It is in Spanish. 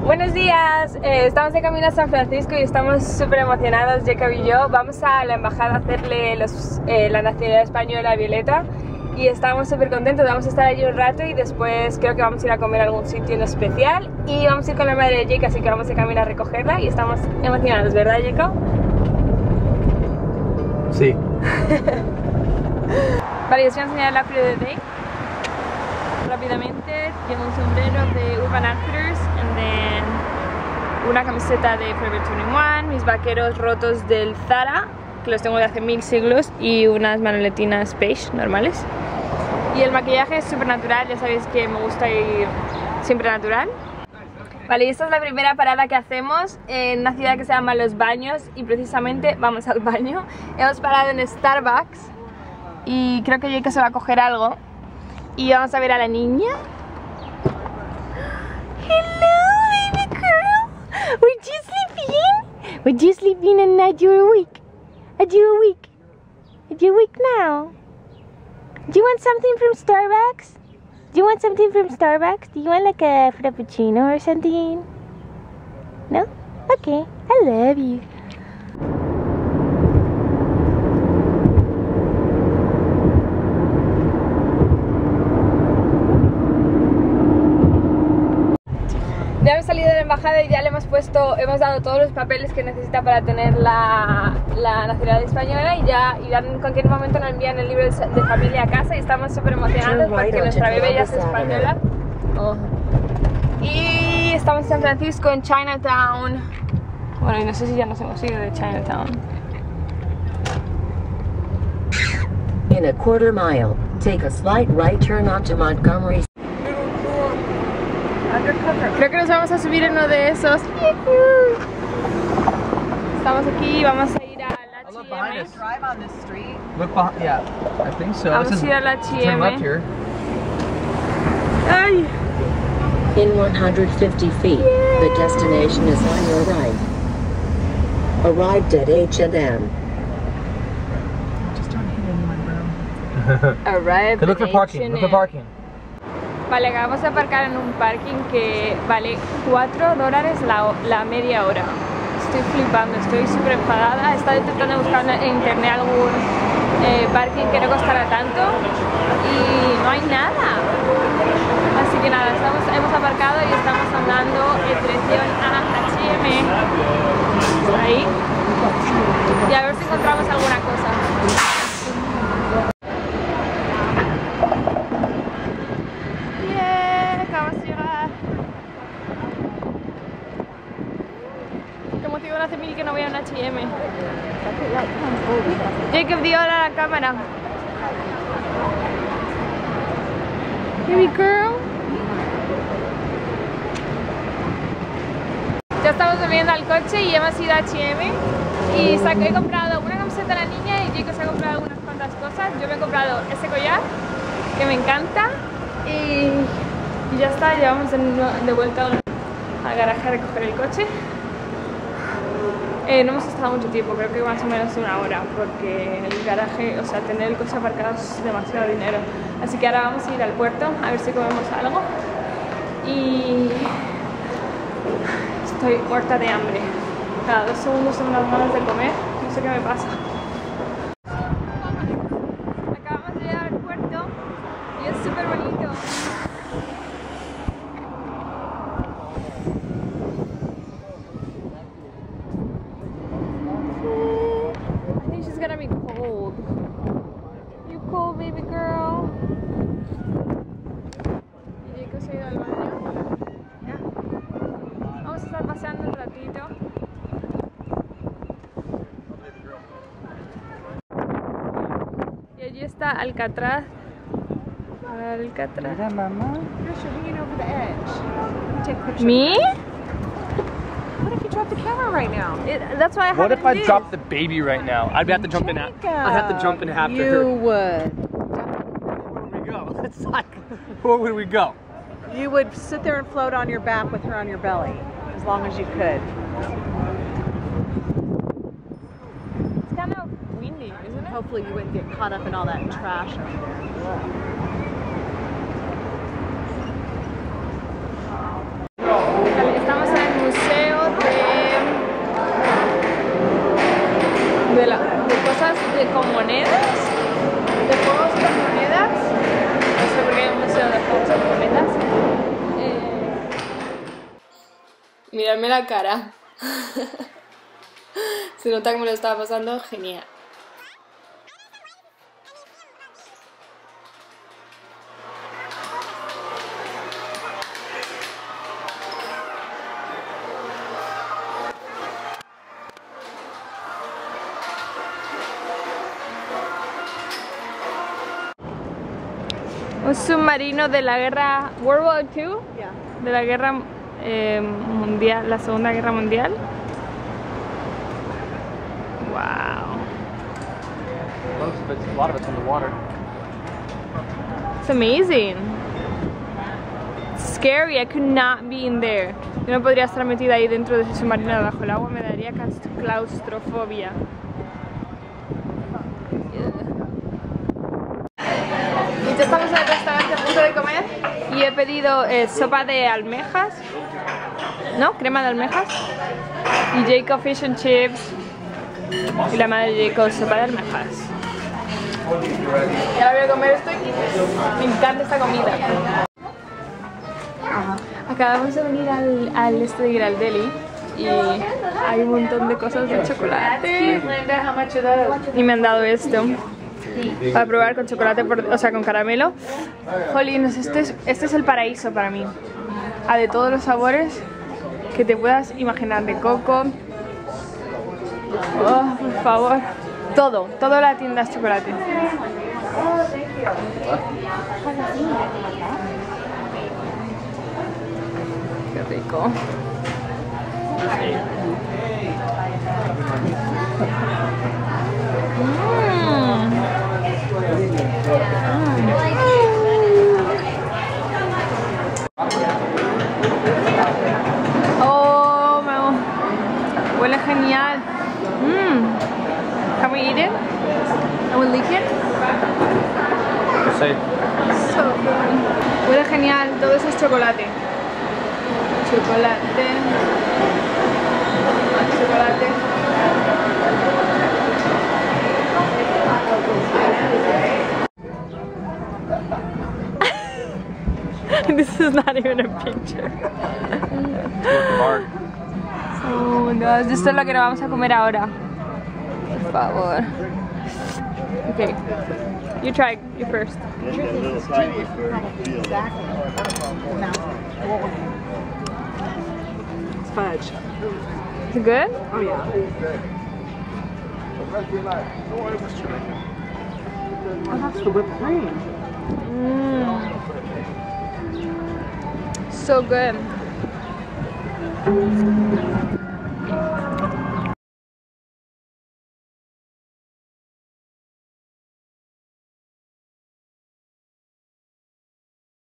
Buenos días, estamos de camino a San Francisco y estamos súper emocionados, Jacob y yo. Vamos a la embajada a hacerle la nacionalidad española a Violeta y estamos súper contentos. Vamos a estar allí un rato y después creo que vamos a ir a comer a algún sitio en especial y vamos a ir con la madre de Jake, así que vamos de camino a recogerla y estamos emocionados, ¿verdad, Jacob? Sí. Vale, os voy a enseñar el outfit de Day. Rápidamente, llevo un sombrero de Urban Outfitters and then una camiseta de Forever 21, mis vaqueros rotos del Zara, que los tengo de hace 1000 siglos, y unas manoletinas beige normales. Y el maquillaje es súper natural, ya sabéis que me gusta ir siempre natural. Vale, y esta es la primera parada que hacemos en una ciudad que se llama Los Baños y precisamente vamos al baño. Hemos parado en Starbucks y creo que Jake se va a coger algo. Y vamos a ver a la niña. Hello, baby girl. We're just sleeping. We're just sleeping and now you're awake. Are you awake? Are you awake now? Do you want something from Starbucks? Do you want something from Starbucks? Do you want like a frappuccino or something? No? Okay. I love you. Ya hemos salido de la embajada y ya le hemos dado todos los papeles que necesita para tener la nacionalidad española y ya en cualquier momento nos envían el libro de familia a casa y estamos súper emocionados porque nuestra bebé ya es española. Oh. Y estamos en San Francisco, en Chinatown. Bueno, y no sé si ya nos hemos ido de Chinatown. In a quarter mile, take a slight right turn onto Montgomery. Creo que nos vamos a subir en uno de esos. Estamos aquí y vamos a ir a la H&M. Yeah, I think so. Vamos a ir a la H&M. Ay. In 150 feet, the destination is on your right. Arrived at H&M. Just don't hit anyone, bro. Arrived Look for parking. Look for parking. Vale, acabamos de aparcar en un parking que vale $4 la media hora. Estoy flipando, estoy súper enfadada. He estado intentando buscar en internet algún parking que no costara tanto y no hay nada. Así que nada, hemos aparcado y estamos andando en dirección a H&M. Ahí. Y a ver si encontramos alguna cosa. Hace mil que no voy a un H&M. Jacob, di hola a la cámara. Baby girl. Ya estamos volviendo al coche y hemos ido a H&M y he comprado una camiseta a la niña y Jacob se ha comprado unas cuantas cosas. Yo me he comprado ese collar que me encanta y ya está, llevamos de vuelta al garaje a recoger el coche. No hemos estado mucho tiempo, creo que más o menos una hora, porque el garaje, o sea, tener el coche aparcado es demasiado dinero. Así que ahora vamos a ir al puerto a ver si comemos algo. Y estoy muerta de hambre. Cada 2 segundos tengo unas ganas de comer, no sé qué me pasa. Acabamos de llegar al puerto y es súper bonito. Baby girl. Y Jacob se ha ido al baño. Ya. Vamos a estar paseando un ratito. Y allí está Alcatraz. Alcatraz. Mira, mamá. Me? What if you drop the camera right now? That's why I What have if I dropped the baby right now? I'd have to jump in. I'd have to jump in after you her. You would. Where would we go? It's like, where would we go? You would sit there and float on your back with her on your belly, as long as you could. It's kind of windy, isn't it? Hopefully you wouldn't get caught up in all that trash over there. Estamos en Miradme la cara. Se nota que me lo estaba pasando genial. Un submarino de la guerra World War II, de la guerra mundial, la Segunda Guerra Mundial. Wow. A lot of it's underwater. It's amazing. It's scary. I could not be in there. Yo no podría estar metida ahí dentro de ese submarino bajo el agua. Me daría claustrofobia. Y ya estamos en el restaurante a punto de comer y he pedido sopa de almejas, ¿no? Crema de almejas y Jacob Fish and Chips y la madre de Jacob sopa de almejas. Y ahora voy a comer esto y me encanta esta comida. Acabamos de venir al este de Girardelli y hay un montón de cosas de chocolate y me han dado esto para probar con chocolate, o sea, con caramelo. Jolín, este es el paraíso para mí. De todos los sabores que te puedas imaginar, de coco. Oh, por favor. Todo la tienda es chocolate. Qué rico. Oh, huele genial. Can we eat it? And we lick it? Sí. So good. Huele genial, todo eso es chocolate. Chocolate. Chocolate. This is not even a picture. Oh my gosh, esto es lo que nos vamos a comer ahora. Por favor. Okay, you try, you first. It's fudge. Is it good? Oh yeah. Oh, that's the whipped cream. So good.